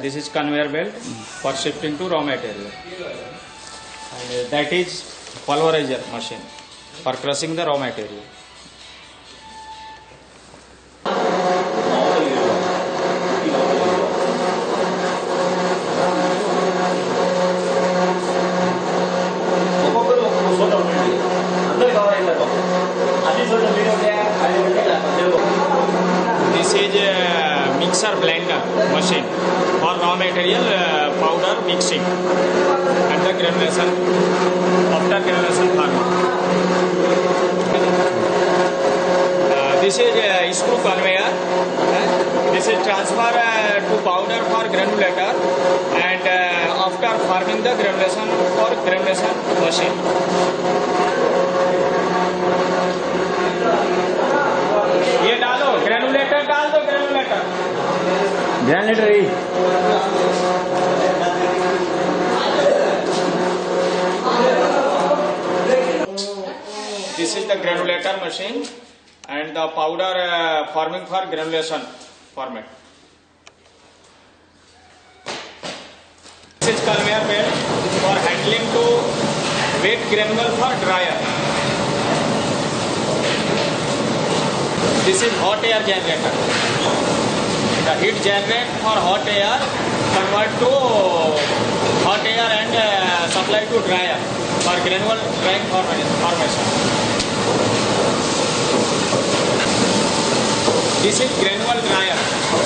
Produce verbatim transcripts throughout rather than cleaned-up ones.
this is conveyor belt for shifting to raw material. And uh, that is pulverizer machine for crushing the raw material. This is a mixer blender machine for raw material uh, powder mixing and the granulation after granulation farming. Uh, this is a screw conveyor. Uh, this is transfer uh, to powder for granulator and uh, after farming the granulation for granulation machine. ये डालो granulator डाल दो granulator granulator ही This is the granulator machine and the powder uh, forming for granulation format. This is conveyor belt for handling to wet granule for dryer. This is hot air generator. The heat generated for hot air convert to hot air and uh, supply to dryer for granule drying formation. This is granule dryer.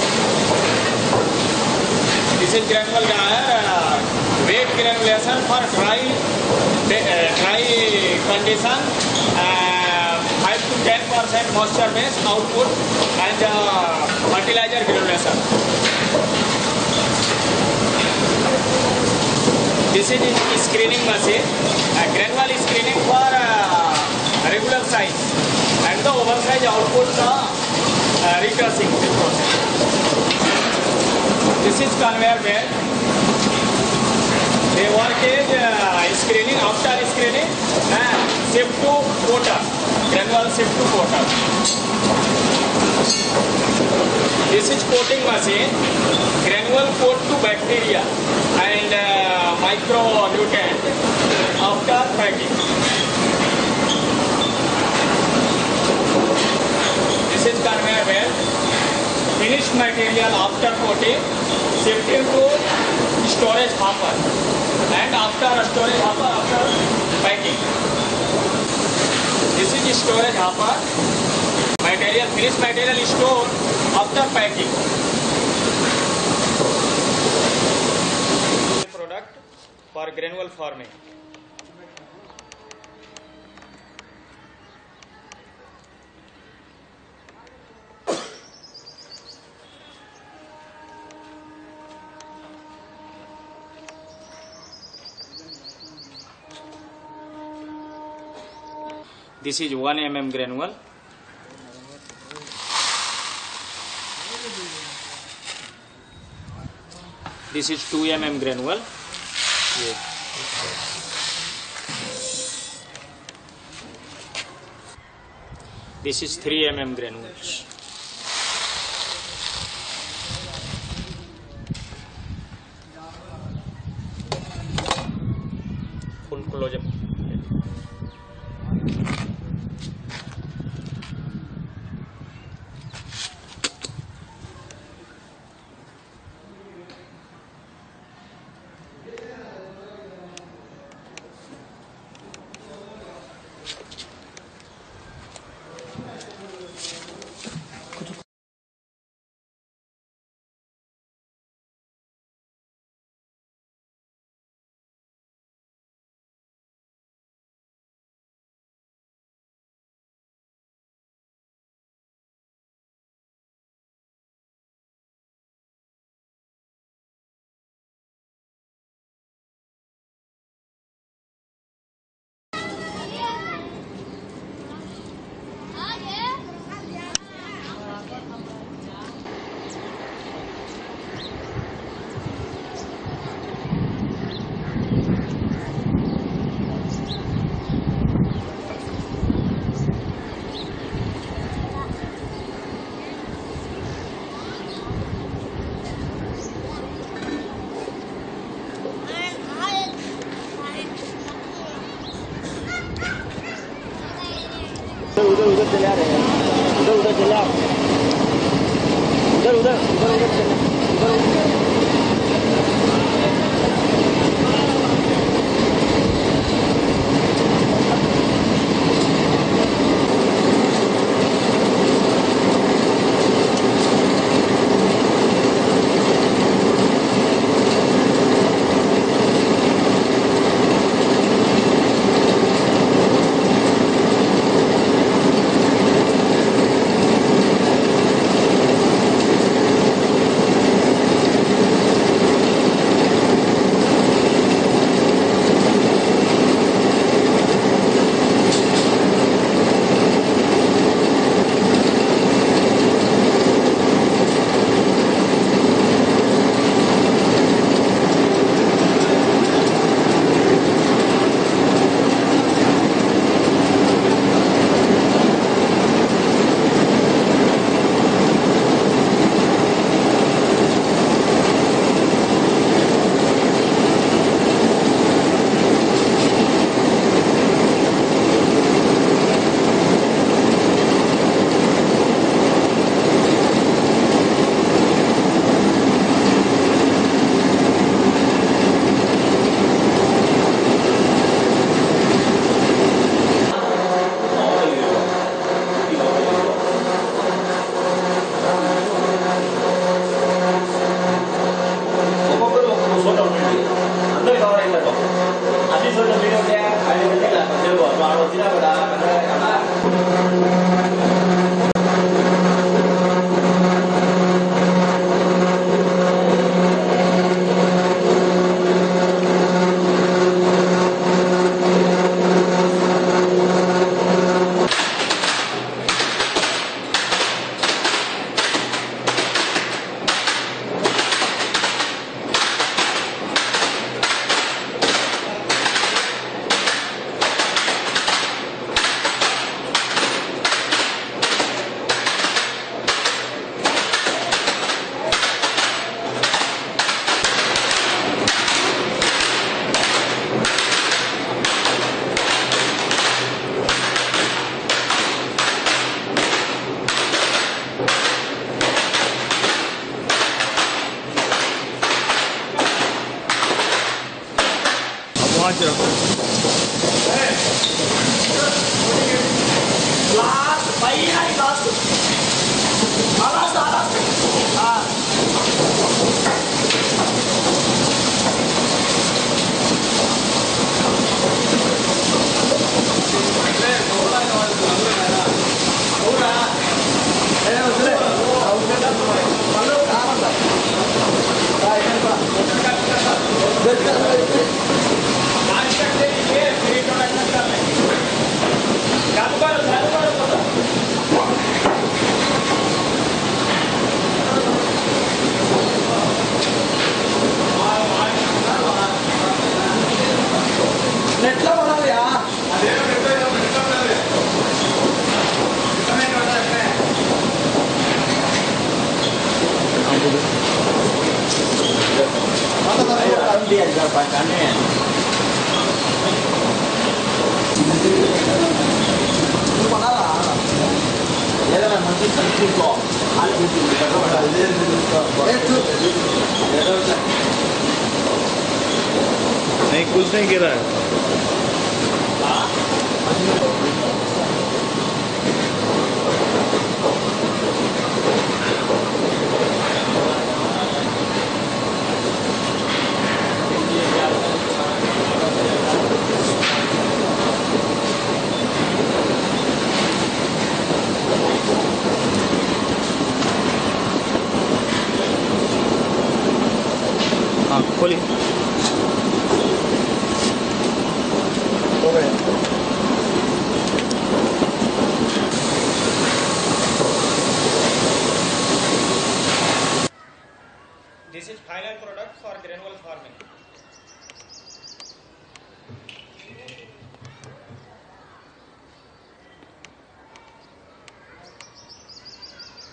This is granule dryer. Uh, wet granulation for dry uh, dry condition. Uh, five to ten percent moisture based output and uh, fertilizer granulation. This is screening machine, a granule screening for uh, regular size and the oversize output uh, uh, recrossing process. This is conveyor belt. They work is uh, screening, after screening and shift to quota. Granule shift to quota. This is coating machine. Granule coat to bacteria and uh, micronutrient after packing. This is conveyor belt. Finished material after coating, shifting to storage hopper and after storage hopper after packing. This is storage hopper. Material, finished material is stored after packing. Product for granule forming. This is one millimeter granule. This is two millimeter granule. Yeah. This is three millimeter granules. Full close up. चले आप उधर उधर उधर उधर चले उधर पाँच रखो लास्ट भाई आई लास्ट लास्ट लास्ट हाँ dia juga pakannya. Itu mana lah? Ya kan masih sedikit kok. Hal itu kita kau ada dia itu. Itu. नहीं कुछ नहीं गिरा है हाँ खोलिए This is final product for granule farming.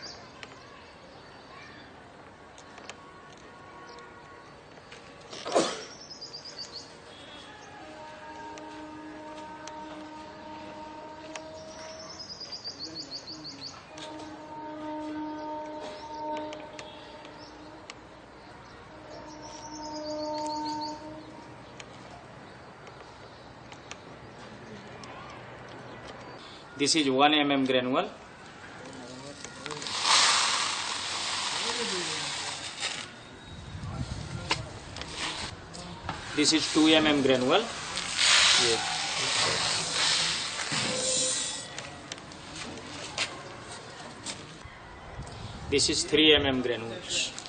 Oh This is one millimeter granule. This is two millimeter granule. This is three millimeter granules.